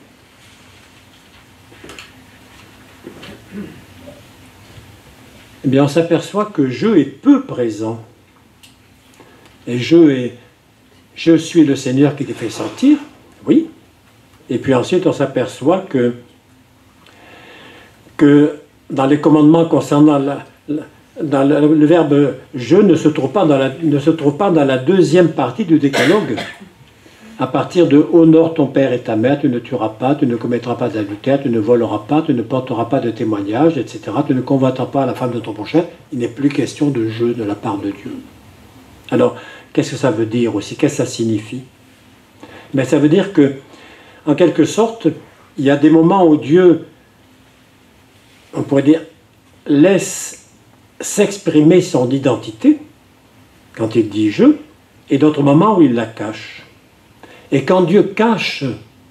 eh bien on s'aperçoit que je est peu présent. Et je suis le Seigneur qui t'ai fait sortir, oui. Et puis ensuite on s'aperçoit que dans les commandements concernant le verbe « je » ne se trouve pas dans la deuxième partie du décalogue. À partir de « honore ton père et ta mère, tu ne tueras pas, tu ne commettras pas d'adultère, tu ne voleras pas, tu ne porteras pas de témoignage, etc. Tu ne convoiteras pas la femme de ton prochain », il n'est plus question de « je » de la part de Dieu. Alors, qu'est-ce que ça veut dire aussi? Qu'est-ce que ça signifie? Mais ça veut dire que, en quelque sorte, il y a des moments où Dieu, on pourrait dire, laisse s'exprimer son identité, quand il dit « je », et d'autres moments où il la cache. Et quand Dieu cache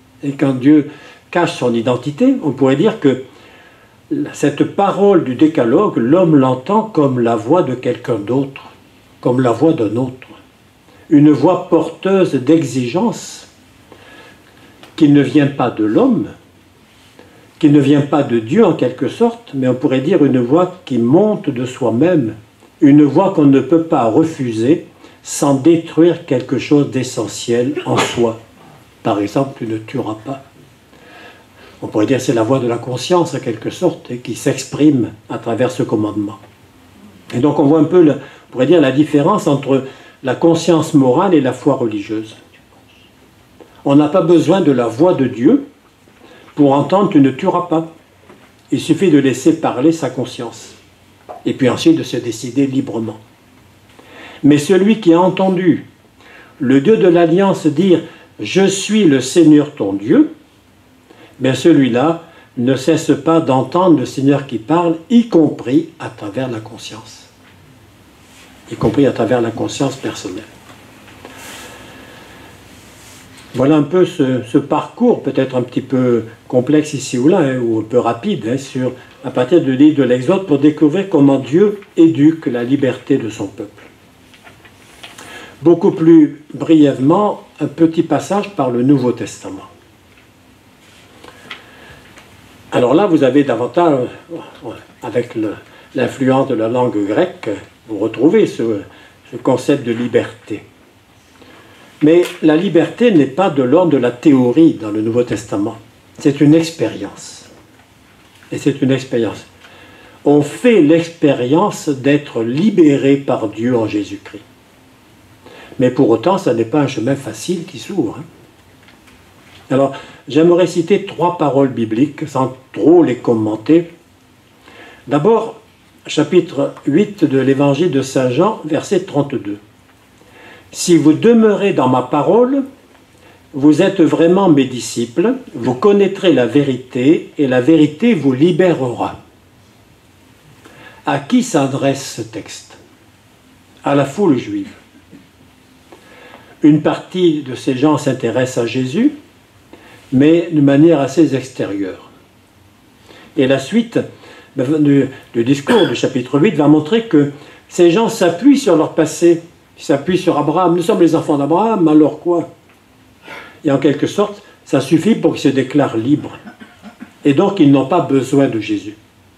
son identité, on pourrait dire que cette parole du décalogue, l'homme l'entend comme la voix de quelqu'un d'autre, comme la voix d'un autre. Une voix porteuse d'exigence qui ne vient pas de l'homme, qui ne vient pas de Dieu en quelque sorte, mais on pourrait dire une voix qui monte de soi-même, une voix qu'on ne peut pas refuser sans détruire quelque chose d'essentiel en soi. Par exemple, tu ne tueras pas. On pourrait dire que c'est la voix de la conscience, en quelque sorte, qui s'exprime à travers ce commandement. Et donc on voit un peu, on pourrait dire, la différence entre la conscience morale et la foi religieuse. On n'a pas besoin de la voix de Dieu pour entendre « tu ne tueras pas ». Il suffit de laisser parler sa conscience. Et puis ensuite de se décider librement. Mais celui qui a entendu le Dieu de l'Alliance dire « Je suis le Seigneur ton Dieu », bien celui-là ne cesse pas d'entendre le Seigneur qui parle, y compris à travers la conscience. Y compris à travers la conscience personnelle. Voilà un peu ce parcours peut-être un petit peu complexe ici ou là, hein, ou un peu rapide, hein, à partir du livre de l'Exode, pour découvrir comment Dieu éduque la liberté de son peuple. Beaucoup plus brièvement, un petit passage par le Nouveau Testament. Alors là, vous avez davantage, avec l'influence de la langue grecque, vous retrouvez ce concept de liberté. Mais la liberté n'est pas de l'ordre de la théorie dans le Nouveau Testament. C'est une expérience. Et c'est une expérience. On fait l'expérience d'être libéré par Dieu en Jésus-Christ. Mais pour autant, ça n'est pas un chemin facile qui s'ouvre. Hein. Alors, j'aimerais citer 3 paroles bibliques, sans trop les commenter. D'abord, chapitre 8 de l'Évangile de Saint Jean, verset 32. « Si vous demeurez dans ma parole, vous êtes vraiment mes disciples, vous connaîtrez la vérité, et la vérité vous libérera. » À qui s'adresse ce texte? À la foule juive. Une partie de ces gens s'intéresse à Jésus, mais de manière assez extérieure. Et la suite du discours du chapitre 8 va montrer que ces gens s'appuient sur leur passé, ils s'appuient sur Abraham. Nous sommes les enfants d'Abraham, alors quoi? Et en quelque sorte, ça suffit pour qu'ils se déclarent libres. Et donc, ils n'ont pas besoin de Jésus.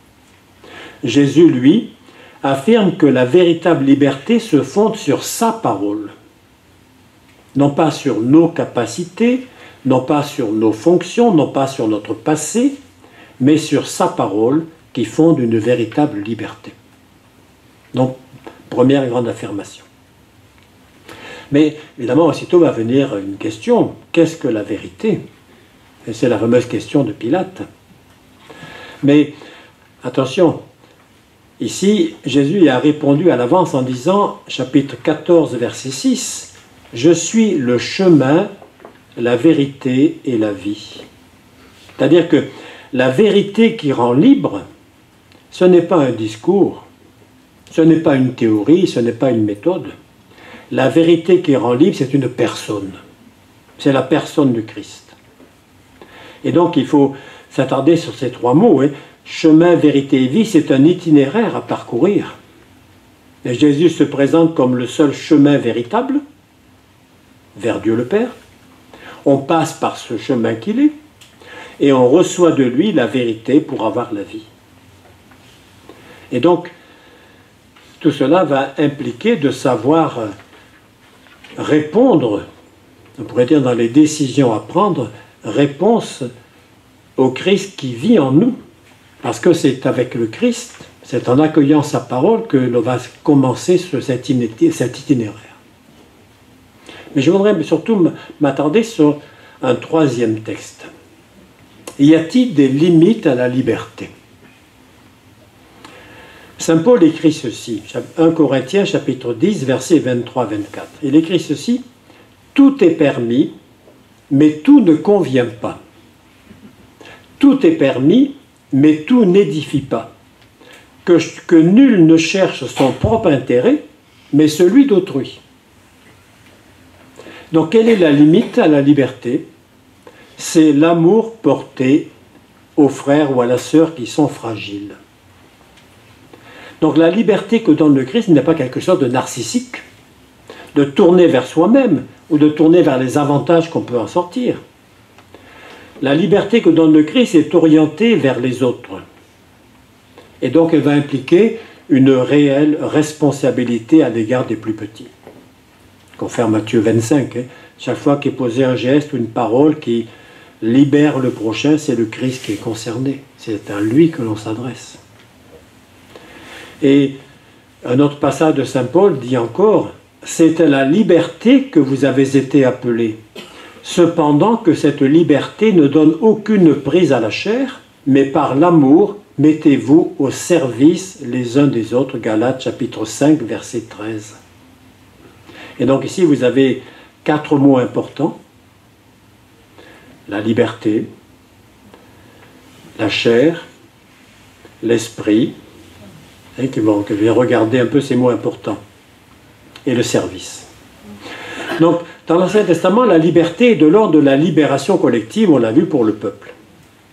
Jésus, lui, affirme que la véritable liberté se fonde sur sa parole. Non pas sur nos capacités, non pas sur nos fonctions, non pas sur notre passé, mais sur sa parole qui fonde une véritable liberté. Donc, première grande affirmation. Mais évidemment, aussitôt va venir une question. Qu'est-ce que la vérité? Et c'est la fameuse question de Pilate. Mais attention, ici, Jésus a répondu à l'avance en disant, chapitre 14, verset 6, « Je suis le chemin, la vérité et la vie. » C'est-à-dire que la vérité qui rend libre, ce n'est pas un discours, ce n'est pas une théorie, ce n'est pas une méthode. La vérité qui rend libre, c'est une personne. C'est la personne du Christ. Et donc, il faut s'attarder sur ces 3 mots. Hein. Chemin, vérité et vie, c'est un itinéraire à parcourir. Et Jésus se présente comme le seul chemin véritable vers Dieu le Père. On passe par ce chemin qu'il est et on reçoit de lui la vérité pour avoir la vie. Et donc, tout cela va impliquer de savoir répondre, on pourrait dire dans les décisions à prendre, réponse au Christ qui vit en nous. Parce que c'est avec le Christ, c'est en accueillant sa parole que l'on va commencer cet itinéraire. Mais je voudrais surtout m'attarder sur un 3e texte. Y a-t-il des limites à la liberté? Saint Paul écrit ceci, 1 Corinthiens chapitre 10, versets 23-24. Il écrit ceci, « Tout est permis, mais tout ne convient pas. Tout est permis, mais tout n'édifie pas. Que nul ne cherche son propre intérêt, mais celui d'autrui. » Donc, quelle est la limite à la liberté? C'est l'amour porté aux frères ou à la sœur qui sont fragiles. Donc la liberté que donne le Christ n'est pas quelque chose de narcissique, de tourner vers soi-même ou de tourner vers les avantages qu'on peut en sortir. La liberté que donne le Christ est orientée vers les autres. Et donc elle va impliquer une réelle responsabilité à l'égard des plus petits. Confère Matthieu 25, hein. Chaque fois qu'est posé un geste ou une parole qui libère le prochain, c'est le Christ qui est concerné. C'est à lui que l'on s'adresse. Et un autre passage de Saint Paul dit encore, « C'est à la liberté que vous avez été appelés, cependant que cette liberté ne donne aucune prise à la chair, mais par l'amour, mettez-vous au service les uns des autres. » Galates chapitre 5, verset 13. Et donc ici, vous avez 4 mots importants. La liberté, la chair, l'esprit, que je vais regarder un peu ces mots importants, et le service. Donc, dans l'Ancien Testament, la liberté est de l'ordre de la libération collective, on l'a vu pour le peuple.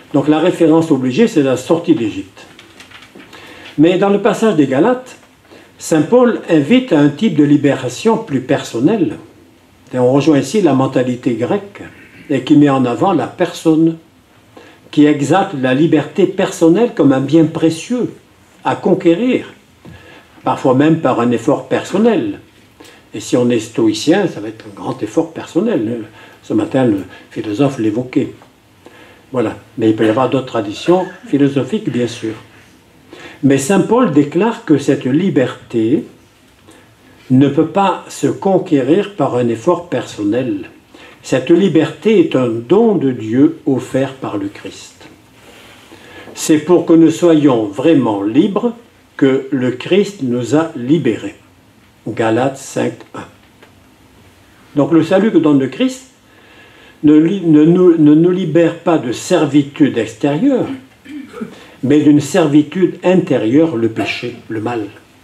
Donc la référence obligée, c'est la sortie d'Égypte. Mais dans le passage des Galates, saint Paul invite à un type de libération plus personnelle. Et on rejoint ici la mentalité grecque et qui met en avant la personne, qui exalte la liberté personnelle comme un bien précieux à conquérir, parfois même par un effort personnel. Et si on est stoïcien, ça va être un grand effort personnel. Ce matin, le philosophe l'évoquait. Voilà. Mais il peut y avoir d'autres traditions philosophiques, bien sûr. Mais saint Paul déclare que cette liberté ne peut pas se conquérir par un effort personnel. Cette liberté est un don de Dieu offert par le Christ. C'est pour que nous soyons vraiment libres que le Christ nous a libérés. Galates 5, 1. Donc le salut que donne le Christ ne nous libère pas de servitude extérieure, mais d'une servitude intérieure, le péché, le mal.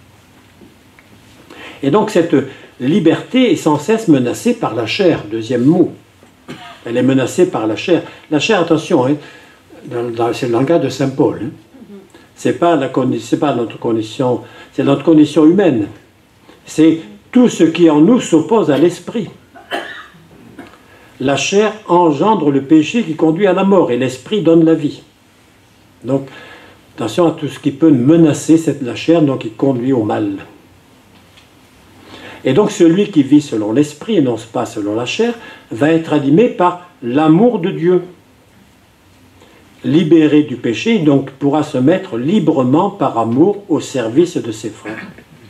Et donc cette liberté est sans cesse menacée par la chair, deuxième mot. Elle est menacée par la chair. La chair, attention, hein, c'est le langage de saint Paul. Hein. C'est pas notre condition, c'est notre condition humaine. C'est tout ce qui en nous s'oppose à l'esprit. La chair engendre le péché qui conduit à la mort et l'esprit donne la vie. Donc, attention à tout ce qui peut menacer la chair, donc qui conduit au mal. Et donc celui qui vit selon l'esprit et non pas selon la chair va être animé par l'amour de Dieu. Libéré du péché, donc pourra se mettre librement par amour au service de ses frères.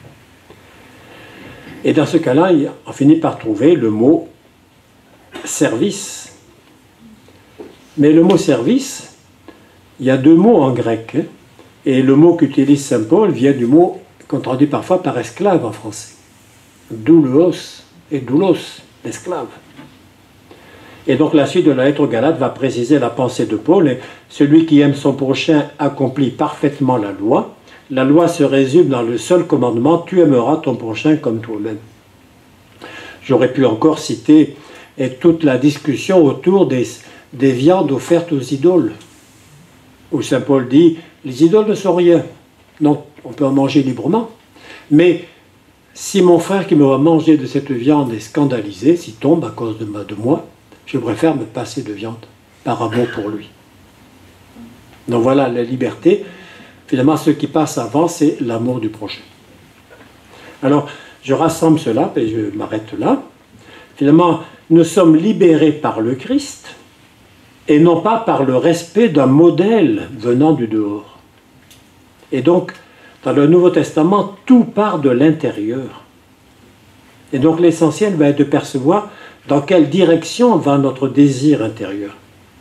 Et dans ce cas-là, on finit par trouver le mot service. Mais le mot service, il y a deux mots en grec. Hein, et le mot qu'utilise saint Paul vient du mot qu'on traduit parfois par esclave en français. Doulos et doulos, l'esclave. Et donc la suite de la lettre aux Galates va préciser la pensée de Paul. Et celui qui aime son prochain accomplit parfaitement la loi. La loi se résume dans le seul commandement, tu aimeras ton prochain comme toi-même. J'aurais pu encore citer toute la discussion autour des viandes offertes aux idoles, où saint Paul dit, les idoles ne sont rien, donc on peut en manger librement, mais si mon frère qui me va manger de cette viande est scandalisé, s'il tombe à cause de moi, je préfère me passer de viande, par amour pour lui. Donc voilà la liberté. Finalement, ce qui passe avant, c'est l'amour du prochain. Alors, je rassemble cela, et je m'arrête là. Finalement, nous sommes libérés par le Christ, et non pas par le respect d'un modèle venant du dehors. Et donc, dans le Nouveau Testament, tout part de l'intérieur. Et donc, l'essentiel va être de percevoir dans quelle direction va notre désir intérieur.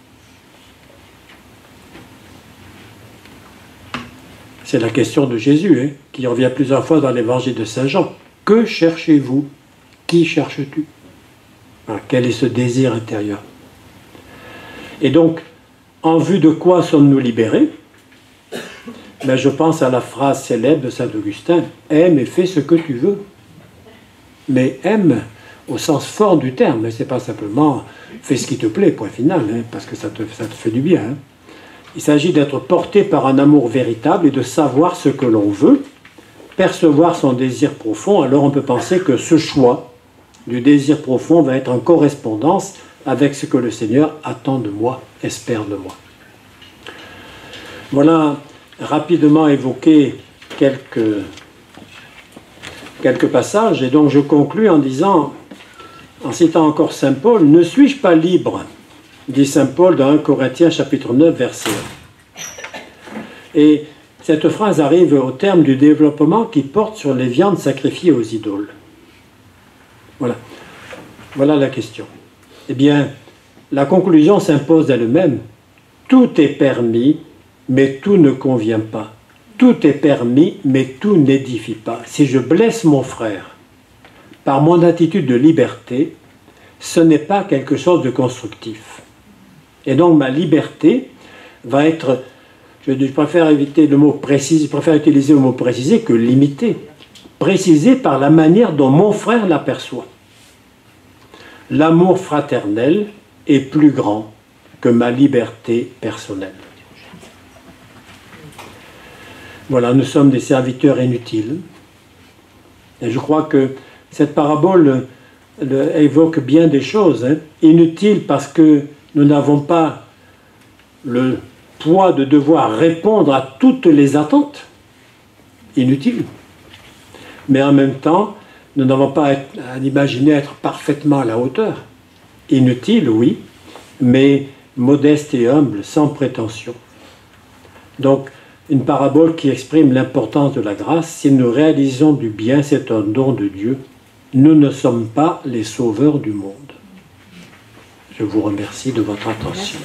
C'est la question de Jésus, hein, qui revient plusieurs fois dans l'évangile de Saint Jean. Que cherchez-vous? Qui cherches-tu? Quel est ce désir intérieur? Et donc, en vue de quoi sommes-nous libérés? Ben, je pense à la phrase célèbre de saint Augustin, « Aime et fais ce que tu veux ». Mais aime au sens fort du terme, ce n'est pas simplement « fais ce qui te plaît », point final, hein, parce que ça te fait du bien. Hein. Il s'agit d'être porté par un amour véritable et de savoir ce que l'on veut, percevoir son désir profond. Alors on peut penser que ce choix du désir profond va être en correspondance avec ce que le Seigneur attend de moi, espère de moi. Voilà rapidement évoqué quelques passages, et donc je conclus en disant, en citant encore saint Paul, « Ne suis-je pas libre ?» dit saint Paul dans 1 Corinthiens chapitre 9, verset 1. Et cette phrase arrive au terme du développement qui porte sur les viandes sacrifiées aux idoles. Voilà. Voilà la question. Eh bien, la conclusion s'impose d'elle-même. Tout est permis, mais tout ne convient pas. Tout est permis, mais tout n'édifie pas. Si je blesse mon frère par mon attitude de liberté, ce n'est pas quelque chose de constructif. Et donc ma liberté va être, je préfère éviter le mot préciser, je préfère utiliser le mot préciser que limiter. Préciser par la manière dont mon frère l'aperçoit. L'amour fraternel est plus grand que ma liberté personnelle. Voilà, nous sommes des serviteurs inutiles. Et je crois que cette parabole évoque bien des choses. Inutiles parce que nous n'avons pas le poids de devoir répondre à toutes les attentes. Inutiles. Mais en même temps, nous n'avons pas à imaginer être parfaitement à la hauteur. Inutile, oui, mais modeste et humble, sans prétention. Donc, une parabole qui exprime l'importance de la grâce. Si nous réalisons du bien, c'est un don de Dieu. Nous ne sommes pas les sauveurs du monde. Je vous remercie de votre attention.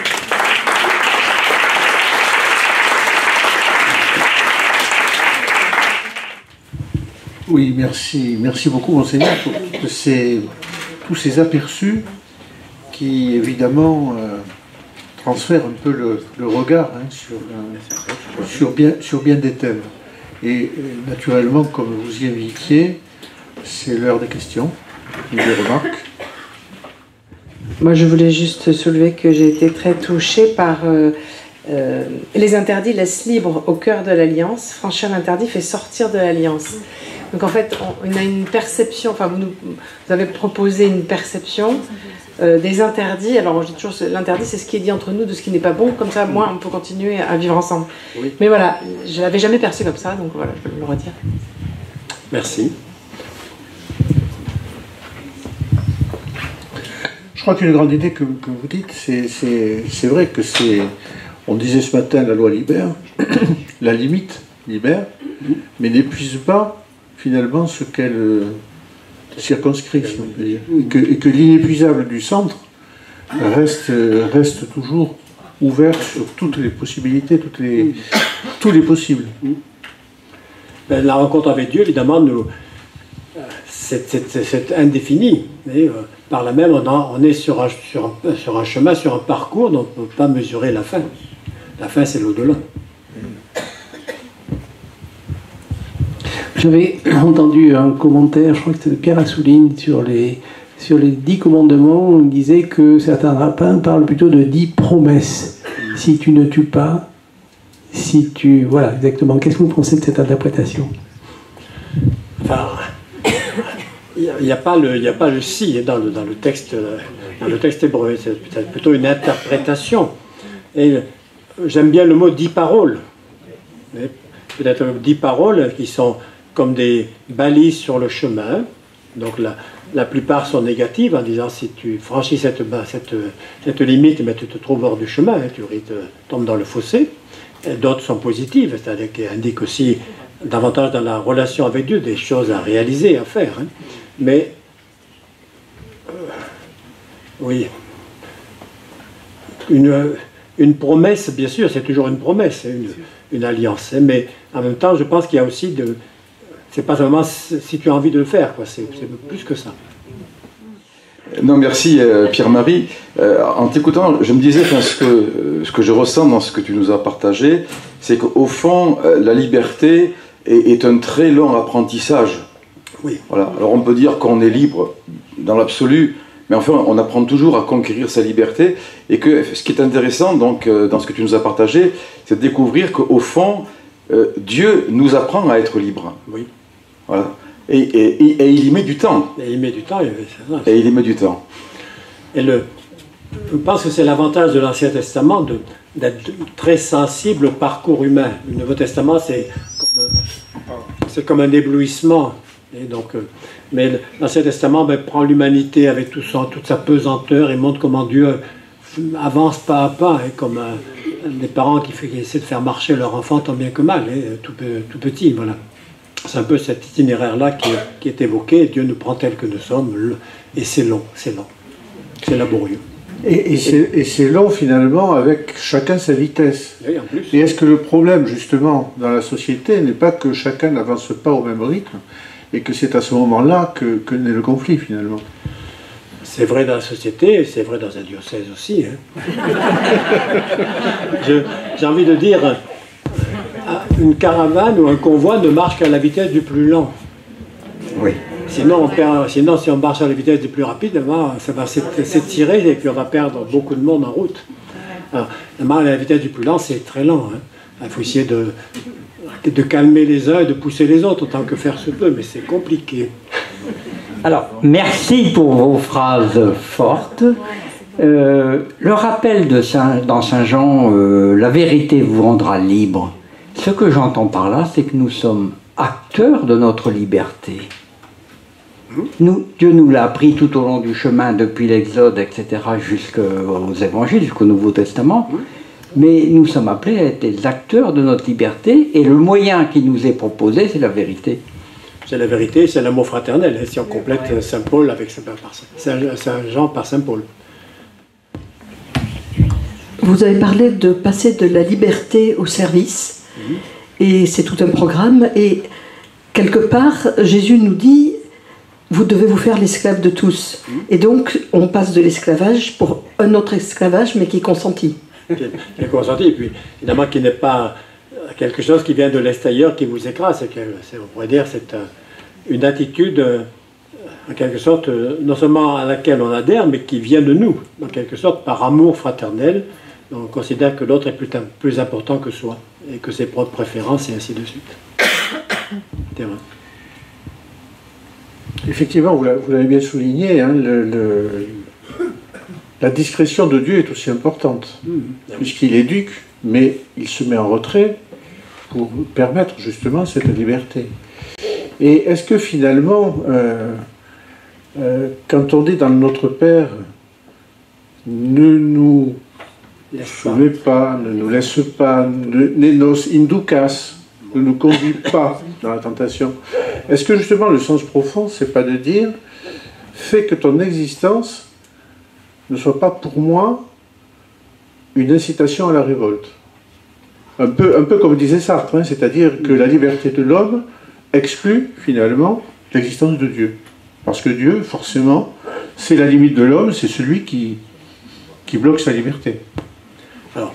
Oui, merci. Merci beaucoup, Monseigneur, pour tous ces aperçus qui, évidemment, transfèrent un peu le regard sur bien des thèmes. Et naturellement, comme vous y invitiez, c'est l'heure des questions et des remarques. Moi, je voulais juste soulever que j'ai été très touchée par les interdits laissent libre au cœur de l'alliance. Franchir l'interdit fait sortir de l'alliance. Donc en fait, on a une perception, enfin vous avez proposé une perception des interdits. Alors je dis toujours, l'interdit c'est ce qui est dit entre nous de ce qui n'est pas bon, comme ça moi on peut continuer à vivre ensemble. Oui. Mais voilà, je ne l'avais jamais perçu comme ça, donc voilà, je peux le redire. Merci. Je crois qu'une grande idée que vous dites, c'est vrai que c'est, on disait ce matin, la loi libère, la limite libère, mais n'épuise pas finalement ce qu'elle circonscrit, si on peut dire. Et que l'inépuisable du centre reste toujours ouvert sur toutes les possibilités, tous les possibles. La rencontre avec Dieu, évidemment, c'est indéfini. Et, par là même, on est sur un chemin, sur un parcours dont on ne peut pas mesurer la fin. La fin, c'est l'au-delà. J'avais entendu un commentaire, je crois que c'était de Pierre Assouline, sur les 10 commandements. Il disait que certains rabbins parlent plutôt de 10 promesses. Si tu ne tues pas, si tu... Voilà, exactement. Qu'est-ce que vous pensez de cette interprétation? Enfin, il n'y a pas le si dans le texte hébreu. C'est peut-être plutôt une interprétation. Et j'aime bien le mot 10 paroles. Peut-être 10 paroles qui sont comme des balises sur le chemin. Donc la plupart sont négatives en disant si tu franchis cette limite, mais tu te trouves hors du chemin, tu tombes dans le fossé. D'autres sont positives, c'est-à-dire qu'elles indiquent aussi davantage dans la relation avec Dieu des choses à réaliser, à faire. Mais oui, une promesse, bien sûr, c'est toujours une promesse, une alliance. Mais en même temps, je pense qu'il y a aussi c'est pas seulement si tu as envie de le faire, c'est plus que ça. Non, merci Pierre-Marie. En t'écoutant, je me disais, ce que je ressens dans ce que tu nous as partagé, c'est qu'au fond, la liberté est un très long apprentissage. Oui. Voilà. Alors on peut dire qu'on est libre dans l'absolu, mais enfin on apprend toujours à conquérir sa liberté, et que ce qui est intéressant donc, dans ce que tu nous as partagé, c'est de découvrir qu'au fond, Dieu nous apprend à être libre. Oui. Voilà. Et il y met du temps. Et il met du temps. Et il y met du temps. Et je pense que c'est l'avantage de l'Ancien Testament d'être très sensible au parcours humain. Le Nouveau Testament, c'est comme un éblouissement. Et donc, mais l'Ancien Testament prend l'humanité avec toute sa pesanteur et montre comment Dieu avance pas à pas, comme des parents qui essaient de faire marcher leur enfant tant bien que mal, tout petit, voilà. C'est un peu cet itinéraire-là qui est évoqué. Dieu nous prend tel que nous sommes, et c'est long, c'est laborieux. Et c'est long finalement avec chacun sa vitesse. Oui, en plus. Et est-ce que le problème justement dans la société n'est pas que chacun n'avance pas au même rythme et que c'est à ce moment-là que naît le conflit finalement? C'est vrai dans la société, et c'est vrai dans un diocèse aussi. J'ai envie de dire, une caravane ou un convoi ne marche qu'à la vitesse du plus lent. Oui. Sinon, si on marche à la vitesse du plus rapide, ça va s'étirer et puis on va perdre beaucoup de monde en route. Alors, à la vitesse du plus lent, c'est très lent. Hein. Il faut essayer de calmer les uns et de pousser les autres autant que faire se peut, mais c'est compliqué. Alors, merci pour vos phrases fortes. Le rappel dans Saint Jean, la vérité vous rendra libre. Ce que j'entends par là, c'est que nous sommes acteurs de notre liberté. Dieu nous l'a appris tout au long du chemin, depuis l'Exode, etc., jusqu'aux Évangiles, jusqu'au Nouveau Testament. Mais nous sommes appelés à être des acteurs de notre liberté, et le moyen qui nous est proposé, c'est la vérité. C'est la vérité, c'est l'amour fraternel, hein, si on complète Saint Paul avec Saint Jean par Saint Paul. Vous avez parlé de passer de la liberté au service, et c'est tout un programme, et quelque part, Jésus nous dit, vous devez vous faire l'esclave de tous. Et donc, on passe de l'esclavage pour un autre esclavage, mais qui est consenti. Qui est consenti, et puis évidemment qui n'est pas quelque chose qui vient de l'extérieur qui vous écrase, on pourrait dire c'est une attitude en quelque sorte non seulement à laquelle on adhère, mais qui vient de nous, en quelque sorte par amour fraternel. On considère que l'autre est plus important que soi, et que ses propres préférences, et ainsi de suite. C'est vrai. Effectivement, vous l'avez bien souligné, hein, la discrétion de Dieu est aussi importante, puisqu'il éduque, mais il se met en retrait pour permettre justement cette liberté. Et est-ce que finalement, quand on dit dans Notre Père, ne nous soumets pas, ne nous laisse pas, ne nos inducas, ne nous conduis pas dans la tentation, est-ce que justement le sens profond, c'est pas de dire, fais que ton existence ne soit pas pour moi une incitation à la révolte. Un peu comme disait Sartre, hein, c'est-à-dire que la liberté de l'homme exclut finalement l'existence de Dieu. Parce que Dieu, forcément, c'est la limite de l'homme, c'est celui qui bloque sa liberté. Alors,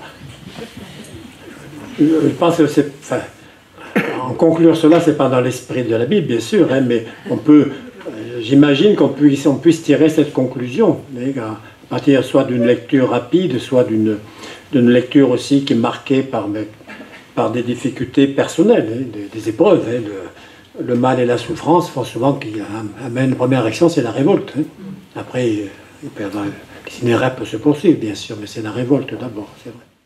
je pense que c'est... Enfin, en conclure cela, c'est pas dans l'esprit de la Bible, bien sûr, hein, mais on peut... J'imagine qu'on puisse tirer cette conclusion, à partir soit d'une lecture rapide, soit d'une lecture aussi qui est marquée par des difficultés personnelles, hein, des épreuves. Hein, le mal et la souffrance font souvent qu'il amène une première réaction, c'est la révolte. Hein. Après, l'itinéraire peut se poursuivre, bien sûr, mais c'est la révolte d'abord, c'est vrai.